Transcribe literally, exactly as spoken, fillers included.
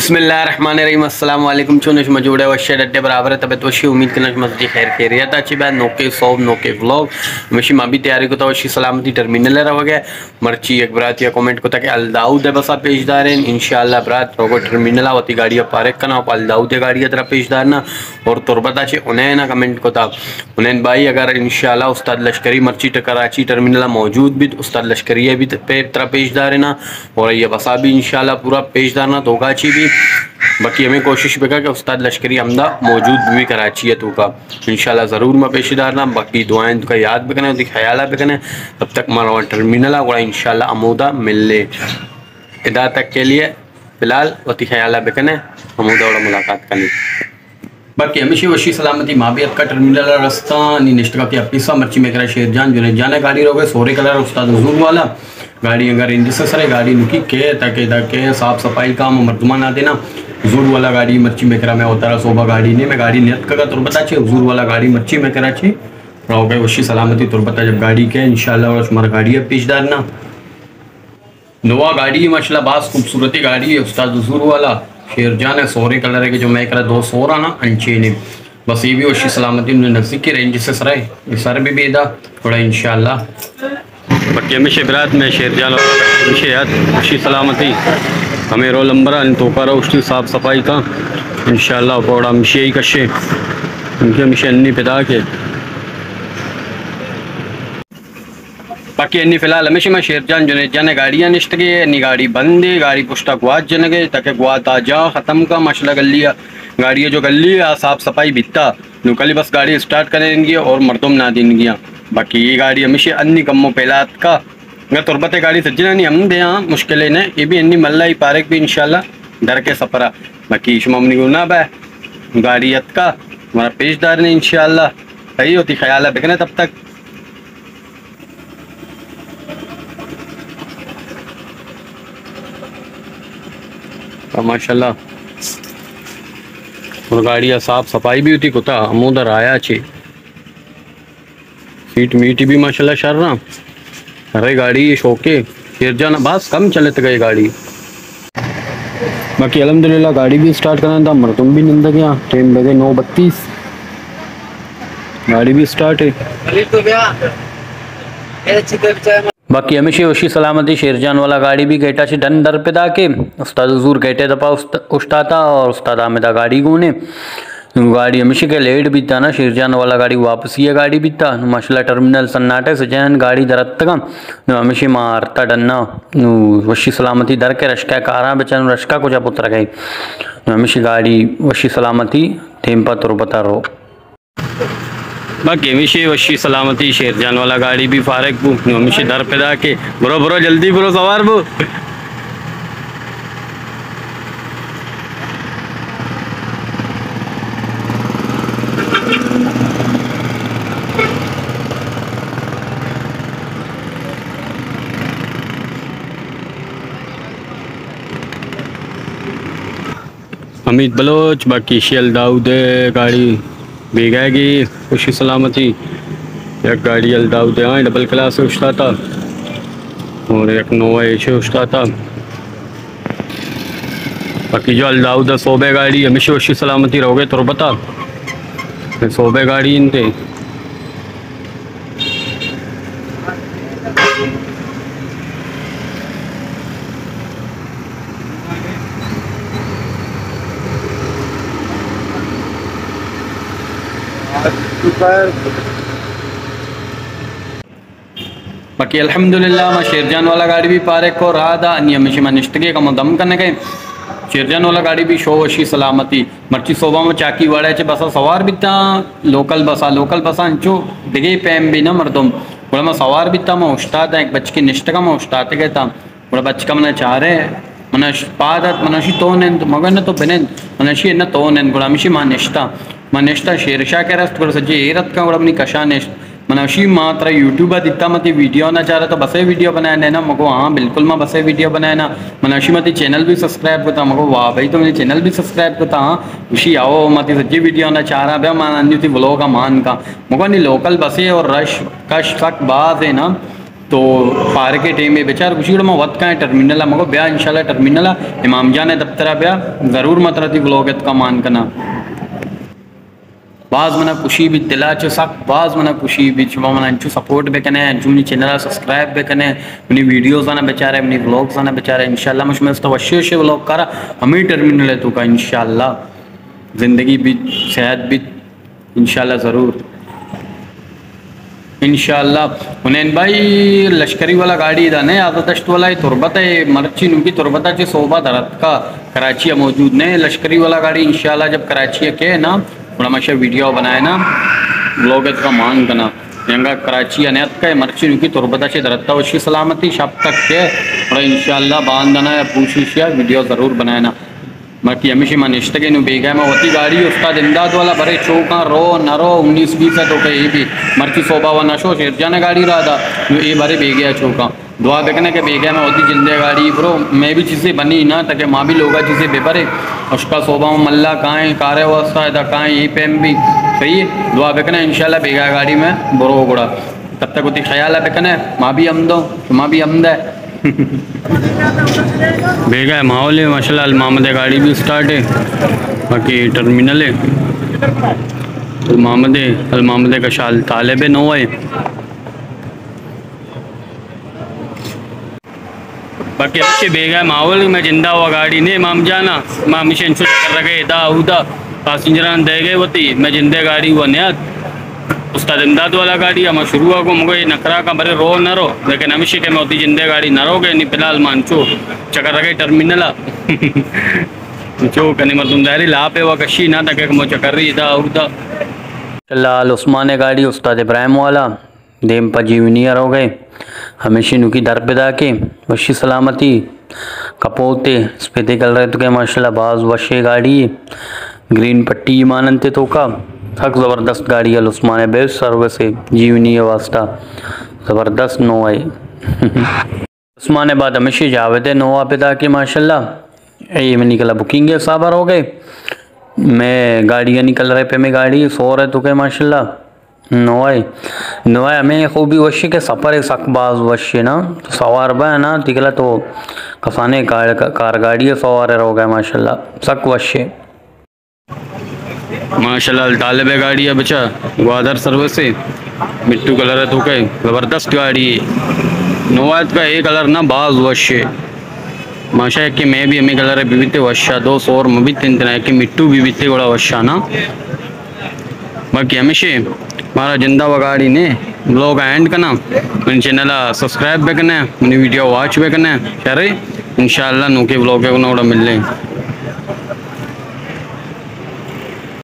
बिस्मिल्लाहिर्रहमानिर्रहीम अस्सलाम वालेकुम। चुनिश मजूड़े वशे डट्टे बराबर है तबे तोशी उम्मीद करना मस्ती खैर खैरियत अच्छी बात नोके सौब नोके व्लॉग मशी माबी तैयारी को तो वशी सलामती टर्मिनल रह गया मर्ची एक बरात या कमेंट को ताकि अलदाउद है बसा पेशदार है इंशाल्लाह बरात रोगो टर्मिनल आवती गाड़ी पारेक कना अलदाउद गाड़ी तरह पेशदार ना और तुरबत अच्छे उन्हें ना कमेंट को था उन्हें भाई अगर इंशाल्लाह उस्ताद लश्करी मर्ची कराची टर्मिनल मौजूद भी उस्ताद लश्करी भी तरह पेशदार है ना और ये बसा भी इंशाल्लाह पूरा पेशदार ना तो भी बाकी हमें कोशिश बेगा कि उस्ताद लश्करी हमदा मौजूद भी कराची है तो का इंशाल्लाह ज़रूर मैं पेशीदार ना बाकी दुआएं तो का याद भी करें ख्याल भी करें तब तक हमारा टर्मिनल आगड़ा इंशाल्लाह अमूदा मिल ले इदा तक के लिए फ़िलहाल वती ख्याल भी करें अमूदा और मुलाकात करें बाकी हमेशा वशी सलामती माबियत का टर्मिनल रास्ता निश्चित का पिसा मर्ची में करा शेरजान जो जाने गाड़ी रोगे सोरे कलर उस्ताद हुजूर वाला गाड़ी अगर इंजन से सर गाड़ी नुकी के ताकि ताकि साफ सफाई का मर्दमा ना देना हुजूर वाला गाड़ी मर्ची में करा मैं होता रहा सोबा गाड़ी नहीं मैं गाड़ी नियत का तुरबता चाहिए हुजूर वाला गाड़ी मर्ची में करा चाहिए रहोगे वशी सलामती तुरबता जब गाड़ी के इंशाल्लाह और हमारा गाड़ी है पेशदार ना नवा गाड़ी माशाल्लाह बास खूबसूरती गाड़ी है उस्ताद हुजूर वाला शेरजान है सोरे कलर है कि जो मैं करा दो सोरा ना अंचे ने बस ये भी वशी सलामती नज़दीक की रेंज से सर है सर भी बेदा थोड़ा इंशाल्लाह बाकी हमेशा बरात में शेरजान हमेशा याद वशी सलामती हमें रोल नंबर तो करो उसकी साफ सफाई का इंशाल्लाह बड़ा हमेशा ही कशे उनके हमेशा अन्नी पैदा के बाकी अन्नी फिलहाल हमेशा मैं शेरजान जो जाने गाड़ियाँ निश्त गए अन्नी गाड़ी बंद है गाड़ी पुश्ता गुआत जन गए ताकि गुआत आ जा ख़त्म का मसला गलिया गाड़ियाँ जो गली है साफ सफाई बिता कल बस गाड़ी स्टार्ट करेंगी और मरदम ना देंगी बाकी ये गाड़ी हमेशा अन्नी कमो पहलात का अगर तुरबत गाड़ी सज्जना नहीं हम दे हाँ मुश्किल ने ये भी अन्नी मल्ला ही पारेक भी इंशाल्लाह डर के सफरा बाकी शुमनी गुना बा गाड़ियत का हमारा पेशदार ने इंशाल्लाह सही होती ख्याल है बिकने तब तक माशाल्लाह और गाड़ियाँ साफ सफाई भी होती कुता हम उधर आया चे सीट मीट भी माशाल्लाह शर रहा अरे गाड़ी शौके शेरजान बस कम चले तो गई गाड़ी बाकी अल्हम्दुलिल्लाह गाड़ी भी स्टार्ट करना था मरतुम भी निंदा गया टाइम लगे नौ बत्तीस गाड़ी भी स्टार्ट है बाकी हमेशा वशी सलामती शेरजान वाला गाड़ी भी गेटा से डन दर पे के उस्ताद हुजूर गेटे दपा उस्ताता और उस्ताद आमिदा गाड़ी गुने गाड़ी हमेशा के लेट भी था ना शेरजान वाला गाड़ी वापसी है गाड़ी भी था माशाल्लाह टर्मिनल सन्नाटे से जैन गाड़ी दरत तक हमेशा मारता डन्ना वशी सलामती दर के रश्का कारा बेचान रश्का को जब उतर गई हमेशा गाड़ी वशी सलामती टेम्पा तुरबता रो बाकी हमेशा वशी सलामती शेरजान वाला गाड़ी भी फारक बू हमेशा दर पैदा के बुरो बुरो जल्दी बुरो सवार बू अमित बलोच बाकी शेल दाऊद गाड़ी बेगाएगी खुशी सलामती एक गाड़ी अलदाउद हाँ डबल क्लास से उछता था और एक नोवा एशे उछता था बाकी जो अलदाउद सोबे गाड़ी हमेशा खुशी सलामती रहोगे तो बता सोबे गाड़ी इनते बाकी अल्हम्दुलिल्लाह मैं शेरजान वाला गाड़ी भी पारे को रहा था अन्य हमेशा मैं निश्तगे का मुदम करने गए शेरजान वाला गाड़ी भी शो वशी सलामती मर्ची सोबा में चाकी वाड़े चे बसा सवार भी था लोकल बसा लोकल बसा अंचो दिगे पैम भी ना मरदम बड़ा मैं सवार भी था मैं उस्ताद एक बच्चे की निश्त का मैं उस्ताद गए था बड़ा बच्चे का मैंने चाह रहे मनश पादत मनशी तो ने मगर न तो बने मनशी न तो ने बड़ा हमेशा मां निश्ता मां निश्ता शेरशाह के रस्त बड़ा सज्जे एरत का बड़ा अपनी कशा निश्त मनशी मात्र यूट्यूब दिता मती वीडियो ना चाह रहा तो बसे वीडियो बनाया ना मको हाँ बिल्कुल मैं बसे वीडियो बनाया ना मनशी मती चैनल भी सब्सक्राइब करता मको वाह भाई तो मेरे चैनल भी सब्सक्राइब करता हाँ उसी आओ मती सच्ची वीडियो ना चाह रहा भैया मान थी ब्लॉग का मान का मको नहीं लोकल बसे और रश कश तक बात है ना तो पार के टेम में बेचार कुछ में वत का टर्मिनल मगो ब्या इंशाल्लाह टर्मिनल इमाम जान दफ्तर ब्या ज़रूर मत रही ब्लॉग का मान करना बाज मना खुशी भी दिलाचे सक बाज मना खुशी भी चुमा मना इंचु सपोर्ट भी कने इंचु मनी चैनल सब्सक्राइब भी कने मनी वीडियोस आना बेचारे मनी व्लॉग्स आना बेचारे इंशाल्लाह मुझ में तो वश्य वश्य व्लॉग करा हमें टर्मिनल है तो का इंशाल्लाह ज़िंदगी भी सेहत भी इंशाल्लाह ज़रूर इंशाल्लाह उन्हें भाई लश्करी वाला गाड़ी था ने आदतश्त वाला तुरबत है मर्ची नुकी तुरबता चे सोबा धरत का कराची मौजूद ने लश्करी वाला गाड़ी इंशाल्लाह जब कराची के ना थोड़ा मशा वीडियो बनाए ना ब्लॉग का मान करना यंगा कराची अनैत का मर्ची नुकी तुरबता चे धरता वशी सलामती शब तक के थोड़ा इंशाल्लाह बांधना या पूछिश या वीडियो ज़रूर बनाए ना बाकी हमेशा मैं निश्ते के नु बेगा मैं होती गाड़ी उस्ताद इमदाद वाला भरे चौका रो नरो उन्नीस बीस है तो कहीं भी मर्ची सोबा व नशो शेरजा ने गाड़ी रहा था ये भरे बेगे चौका दुआ बेकने के बेगा में होती जिंदे गाड़ी ब्रो मैं भी चीज़ें बनी ना ताकि माँ भी लोगा चीज़ें बेबरे उसका सोबा में मल्ला कहाँ कारे वस्ता है कहाँ ये पेम भी सही है दुआ बेकने इंशाल्लाह बेगा गाड़ी में बरो गुड़ा तब तक होती ख्याल है बेकने माँ भी अमदो माँ भी अमद है बेगा है माहौल है माशाल्लाह अलमामद गाड़ी भी स्टार्ट है बाकी टर्मिनल है अलमामद अलमामद का शाल तालिब नो है बाकी अच्छे बेगा है माहौल में जिंदा हुआ गाड़ी ने माम जाना माम मिशन कर रखे इदा उदा पैसेंजर दे गए होती मैं जिंदे गाड़ी हुआ नयात उस्ताद इमदाद वाला गाड़ी हम शुरू को मुझे नखरा का भरे रो न रो लेकिन हमेशा के में होती जिंदे गाड़ी न रोगे नहीं फिलहाल मानचो चकर रखे टर्मिनल जो कनी मर तुम दायरी ला पे वो कशी ना तक मो चकर रही था उदा चलाल उस्मान गाड़ी उस्ताद इब्राहिम वाला देम पर जीवनियर हो गए हमेशा नुकी दर पैदा के वशी सलामती कपोते स्पेते कल रहे तो क्या माशाल्लाह बाज वशे गाड़ी ग्रीन पट्टी मानते तो का हक ज़बरदस्त गाड़ी है उस्मान बेस्ट सर्विस है जीवनी है वास्ता ज़बरदस्त नो है उस्मान बाद हमेशा जावेद नोवा पैदा के माशाल्लाह ये में निकला बुकिंग है साबर हो गए मैं गाड़ियाँ निकल रहे पे मैं गाड़ी सो रहे तो क्या माशाल्लाह नोए नोए हमें खूबी वशी के सफ़र है सकबाज वशी ना तो सवार बा है ना तिकला तो कसाने कार कार गाड़ी है सवार रहो गए माशाल्लाह सक वशी माशाल्लाह तालिब गाड़ी है बच्चा ग्वादर सर्विस से मिट्टू कलर है तो क्या ज़बरदस्त गाड़ी है नोवाद का एक कलर ना बाज वश है माशा है कि मैं भी हमें कलर है बीबीते वशा दो सौ और मबी तीन दिन है कि मिट्टू बीबीते बड़ा वशा ना बाकी हमेशा हमारा जिंदा व गाड़ी ने ब्लॉग एंड करना मेरे चैनल सब्सक्राइब भी करना है मेरी वीडियो वॉच भी करना है शरे इंशाल्लाह नोके ब्लॉग है मिल रहे